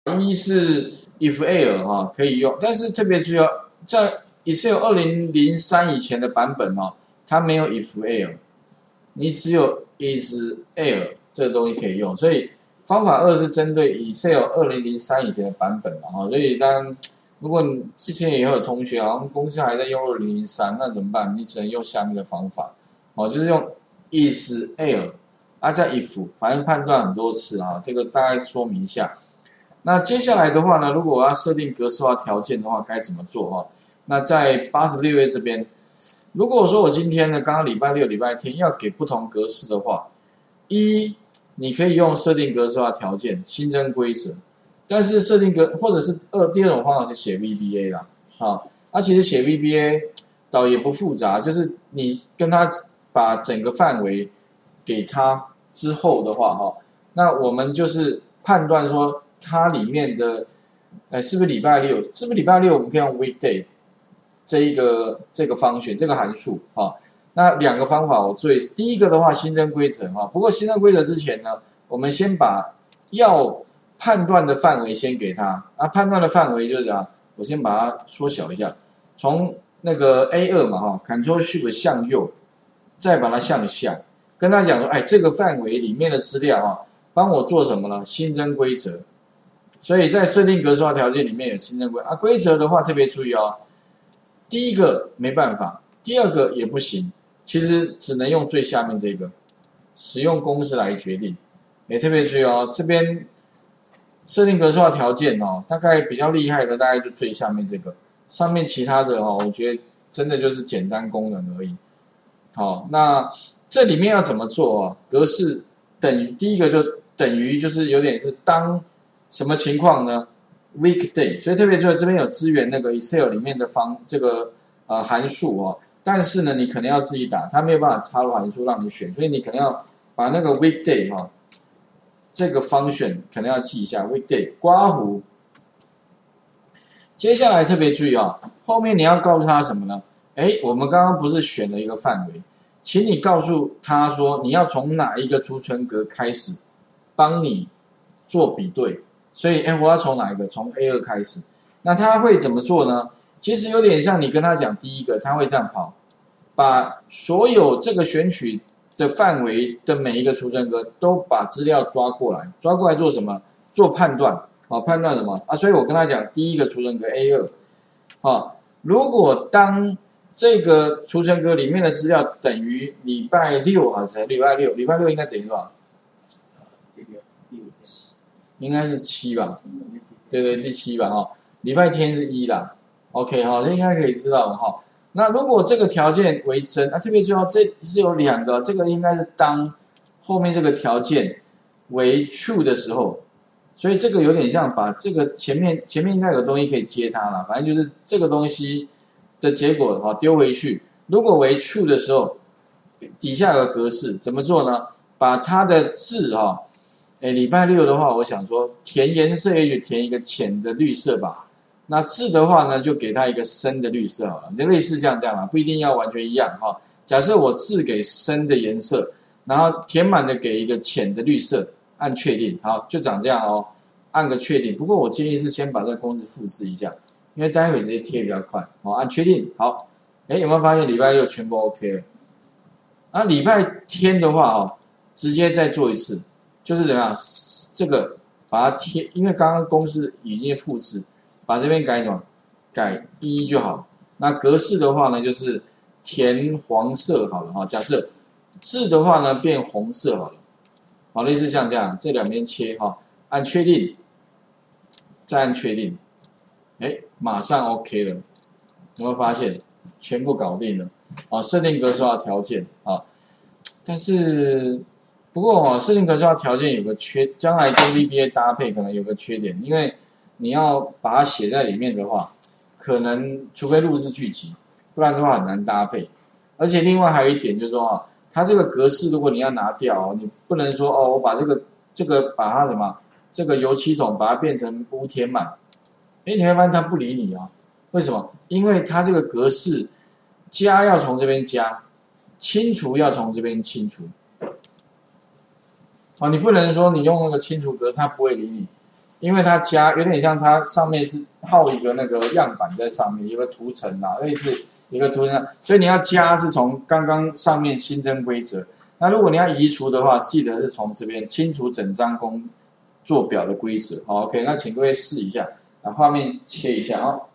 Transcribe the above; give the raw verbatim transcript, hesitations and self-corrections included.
一是 if-else 哈可以用，但是特别注意哦，在 Excel 二零零三以前的版本哦，它没有 if-else， 你只有 is-else 这个东西可以用，所以方法二是针对 Excel 二零零三以前的版本嘛哈，所以当然如果你之前也有同学好像公司还在用二零零三，那怎么办？你只能用下面的方法哦，就是用 is-else 啊，在 if 反正判断很多次啊，这个大概说明一下。那接下来的话呢，如果我要设定格式化条件的话，该怎么做哈？那在八十六页这边，如果说我今天呢，刚刚礼拜六、礼拜天要给不同格式的话，一你可以用设定格式化条件，新增规则，但是设定格或者是二第二种方法是写 V B A 啦，啊，那其实写 V B A 倒也不复杂，就是你跟他把整个范围给他之后的话哈，那我们就是判断说。它里面的，哎，是不是礼拜六？是不是礼拜六？我们可以用 weekday 这一个这个方选这个函数啊。那两个方法我做，第一个的话新增规则哈。不过新增规则之前呢，我们先把要判断的范围先给它啊。判断的范围就是啊，我先把它缩小一下，从那个 A 二 嘛哈 ，Ctrl Shift 向右，再把它向下，跟他讲说，哎，这个范围里面的资料啊，帮我做什么呢？新增规则。所以在设定格式化条件里面有新增规啊，规则的话特别注意哦。第一个没办法，第二个也不行，其实只能用最下面这个，使用公式来决定。也特别注意哦，这边设定格式化条件哦，大概比较厉害的大概就最下面这个，上面其他的哦，我觉得真的就是简单功能而已。好，那这里面要怎么做啊？格式等于第一个就等于就是有点是当。什么情况呢 ？weekday， 所以特别注意这边有支援那个 Excel 里面的方这个呃函数哦，但是呢，你可能要自己打，它没有办法插入函数让你选，所以你可能要把那个 weekday 哈、哦、这个方选可能要记一下 weekday 刮弧。接下来特别注意啊、哦，后面你要告诉他什么呢？哎，我们刚刚不是选了一个范围，请你告诉他说你要从哪一个储存格开始，帮你做比对。所以，哎，我要从哪一个？从 A 二 开始。那他会怎么做呢？其实有点像你跟他讲第一个，他会这样跑，把所有这个选取的范围的每一个储存格都把资料抓过来，抓过来做什么？做判断，啊，判断什么？啊，所以我跟他讲，第一个储存格 A 二，啊，如果当这个储存格里面的资料等于礼拜六还是礼拜六？礼拜六应该等于多少？应该是七吧，对对，第七吧哈、哦，礼拜天是一啦 ，OK 哈、哦，这应该可以知道了哈、哦。那如果这个条件为真，啊，特别注意哦，这是有两个，这个应该是当后面这个条件为 true 的时候，所以这个有点像把这个前面前面应该有东西可以接它了，反正就是这个东西的结果哈、哦、丢回去，如果为 true 的时候，底下有个格式怎么做呢？把它的字哈、哦。哎，礼拜六的话，我想说填颜色也许填一个浅的绿色吧。那字的话呢，就给它一个深的绿色好了，就类似这样这样啊，不一定要完全一样哈。假设我字给深的颜色，然后填满的给一个浅的绿色，按确定，好，就长这样哦。按个确定。不过我建议是先把这个公式复制一下，因为待会直接贴比较快。好，按确定，好。哎，有没有发现礼拜六全部 OK 了？啊，礼拜天的话哦，直接再做一次。就是怎么样？这个把它贴，因为刚刚公式已经复制，把这边改什么？改一就好。那格式的话呢，就是填黄色好了哈。假设字的话呢，变红色好了。好，类似像这样，这两边切哈，按确定，再按确定，哎，马上 OK 了。有没有发现？全部搞定了。啊，设定格式化条件啊，但是。不过哦，设定格式化条件有个缺，将来跟 V B A 搭配可能有个缺点，因为你要把它写在里面的话，可能除非录制剧集，不然的话很难搭配。而且另外还有一点就是说啊，它这个格式如果你要拿掉哦，你不能说哦，我把这个这个把它什么这个油漆桶把它变成无填满，哎，你会发现它不理你啊。为什么？因为它这个格式加要从这边加，清除要从这边清除。啊，你不能说你用那个清除格，它不会理你。 因为它加有点像它上面是套一个那个样板在上面，有个图层啊，类似一个图层，所以你要加是从刚刚上面新增规则。那如果你要移除的话，记得是从这边清除整张工作表的规则。好 ，OK， 那请各位试一下，把画面切一下哦。